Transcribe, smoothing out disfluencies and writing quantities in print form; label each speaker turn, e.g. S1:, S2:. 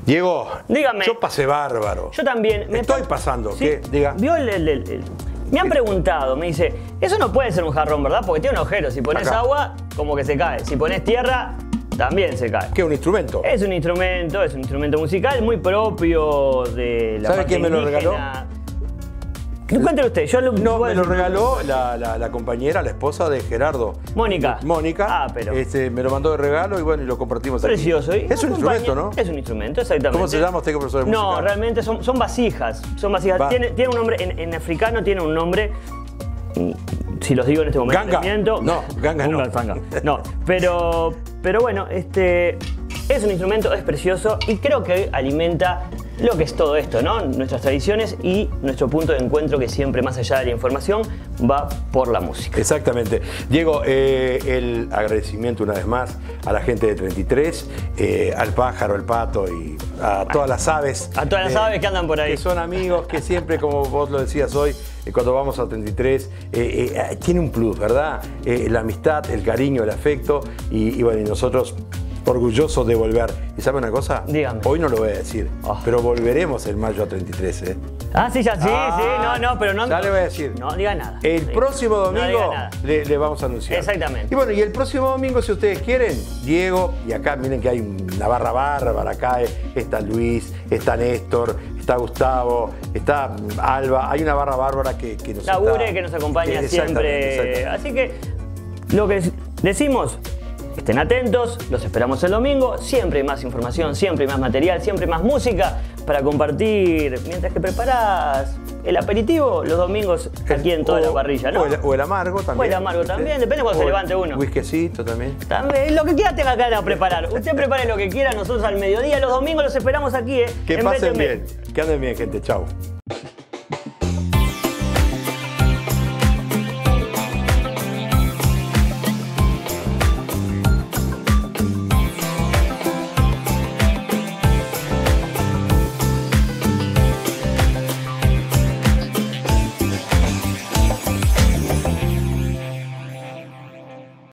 S1: Diego,
S2: dígame.
S1: Yo pasé bárbaro.
S2: Yo también.
S1: Estoy pasando.
S2: Sí.
S1: ¿Qué? Diga.
S2: ¿Vio Me han preguntado, me dice, eso no puede ser un jarrón, ¿verdad? Porque tiene un agujero. Si pones
S1: Acá.
S2: agua, como que se cae. Si pones tierra, también se cae.
S1: ¿Qué es un instrumento?
S2: Es un instrumento musical muy propio de la
S1: ¿Sabe
S2: parte
S1: quién me lo
S2: indígena.
S1: regaló?
S2: Cuéntelo usted.
S1: No, me lo regaló la compañera, la esposa de Gerardo.
S2: Mónica.
S1: Mónica.
S2: Ah, pero.
S1: Me lo mandó de regalo y bueno, y lo compartimos aquí.
S2: Precioso. Y
S1: Es un instrumento, ¿no?
S2: Es un instrumento, exactamente.
S1: ¿Cómo se llama usted que profesor de música?
S2: No, realmente son vasijas. Son vasijas. Tiene un nombre, en africano tiene un nombre. Si los digo en este momento.
S1: Ganga.
S2: Miento.
S1: No, ganga no.
S2: No, pero bueno, es un instrumento, es precioso y creo que alimenta lo que es todo esto, ¿no? Nuestras tradiciones y nuestro punto de encuentro que siempre, más allá de la información, va por la música.
S1: Exactamente. Diego, el agradecimiento una vez más a la gente de 33, al pájaro, al pato y a todas las aves.
S2: A todas las aves que andan por ahí.
S1: Que son amigos, que siempre, como vos lo decías hoy, cuando vamos a 33, tiene un plus, ¿verdad? La amistad, el cariño, el afecto y bueno, y nosotros orgullosos de volver. ¿Y sabe una cosa?
S2: Dígame.
S1: Hoy no lo voy a decir, pero volveremos en mayo a 33, ¿eh?
S2: Ah, sí, ya, sí, no, pero no.
S1: Ya le voy a decir.
S2: No diga nada.
S1: El próximo domingo
S2: nada.
S1: le vamos a anunciar.
S2: Exactamente.
S1: Y bueno, y el próximo domingo, si ustedes quieren, Diego, y acá miren que hay una barra bárbara, acá está Luis, está Néstor, está Gustavo, está Alba, hay una barra bárbara que nos
S2: Labure, que nos acompaña siempre. Así que lo que decimos, estén atentos, los esperamos el domingo, siempre hay más información, siempre hay más material, siempre hay más música para compartir mientras que preparás el aperitivo los domingos aquí en toda la parrilla, ¿no?
S1: O el amargo también.
S2: O el amargo también, depende cuando se levante uno.
S1: Whiskycito también.
S2: También, lo que quiera tenga ganas de preparar. Usted prepare lo que quiera, nosotros al mediodía, los domingos los esperamos aquí,
S1: Que pasen bien, que anden bien, gente, chau.